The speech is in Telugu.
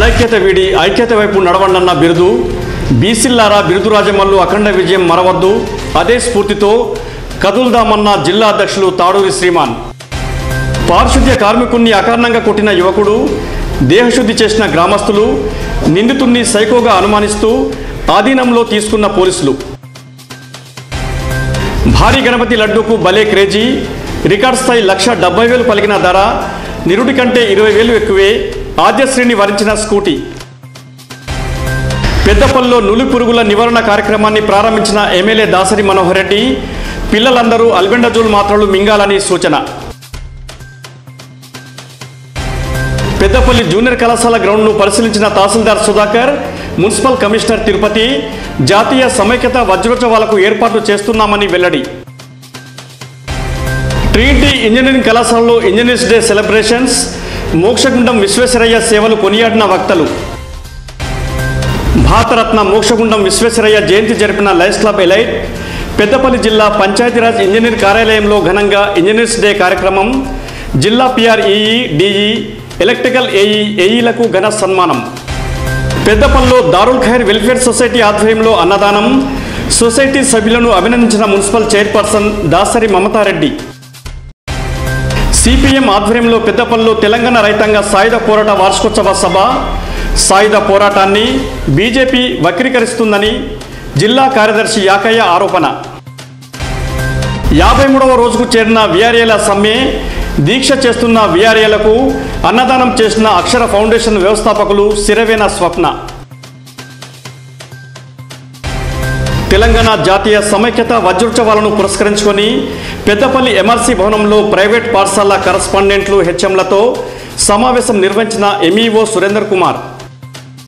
అనైక్యత వీడి ఐక్యత వైపు నడవండన్న బిరుదు, బీసీల్లారా బిరుదు రాజమల్లు అఖండ విజయం మరవద్దు, అదే స్ఫూర్తితో కదుల్దామన్న జిల్లా అధ్యక్షులు తాడూరి శ్రీమాన్. పారిశుద్ధ్య కార్మికుణ్ణి అకారణంగా కొట్టిన యువకుడు, దేహశుద్ధి చేసిన గ్రామస్తులు, నిందితుణ్ణి సైకోగా అనుమానిస్తూ ఆధీనంలో తీసుకున్న పోలీసులు. భారీ గణపతి లడ్డూకు భలే క్రేజీ, రికార్డ్ స్థాయి 1,70,000 పలికిన ధర, నిరుడి కంటే 20,000 ఎక్కువే, ఆద్యశ్రీని వరించిన స్కూటీ. పెద్దపల్లిలో నులి పురుగుల నివారణ కార్యక్రమాన్ని ప్రారంభించిన ఎమ్మెల్యే దాసరి మనోహర్ రెడ్డి, పిల్లలందరూ అల్బెండజోల్ మాత్రలు మింగాలని సూచన. పెద్దపల్లి జూనియర్ కళాశాల గ్రౌండ్ను పరిశీలించిన తహసీల్దార్ సుధాకర్, మున్సిపల్ కమిషనర్ తిరుపతి, జాతీయ సమైక్యత వజ్రోత్సవాలకు ఏర్పాట్లు చేస్తున్నామని వెల్లడి. ట్రినిటీ ఇంజనీరింగ్ కళాశాలలో engineers day celebrations, Mokshagundam Visvesvaraya సేవలు కొనియాడిన వక్తలు. భారతరత్న మోక్షగుండం విశ్వేశ్వరయ్య జయంతి జరిపిన లయన్స్ క్లబ్ ఎలైట్. పెద్దపల్లి జిల్లా పంచాయతీరాజ్ ఇంజనీర్ కార్యాలయంలో ఘనంగా ఇంజనీర్స్ డే కార్యక్రమం. జిల్లా పిఆర్ఈఈ, డిఈ, ఎలక్ట్రికల్ ఏఈలకు ఘన సన్మానం. పెద్దపల్లిలో దారుల్ ఖైర్ వెల్ఫేర్ సొసైటీ ఆధ్వర్యంలో అన్నదానం. సొసైటీ సభ్యులను అభినందించిన municipal chairperson Dasari Mamatha Reddy. CPM ఆధ్వర్యంలో పెద్దపల్లిలో తెలంగాణ రైతాంగ సాయుధ పోరాట వార్షికోత్సవ సభ. సాయుధ పోరాటాన్ని బీజేపీ వక్రీకరిస్తుందని జిల్లా కార్యదర్శి యాకయ్య ఆరోపణ. 53వ రోజుకు చేరిన వీఆర్ఏల సమ్మె. దీక్ష చేస్తున్న వీఆర్ఏలకు అన్నదానం చేసిన అక్షర ఫౌండేషన్ వ్యవస్థాపకులు సిరవేన స్వప్న. తెలంగాణ జాతీయ సమైక్యత వజ్రోత్సవాలను పురస్కరించుకొని పెద్దపల్లి ఎంఆర్సీ భవనంలో ప్రైవేట్ పాఠశాల కరస్పాండెంట్లు హెచ్ఎంలతో సమావేశం నిర్వహించిన ఎంఈఓ సురేందర్ కుమార్.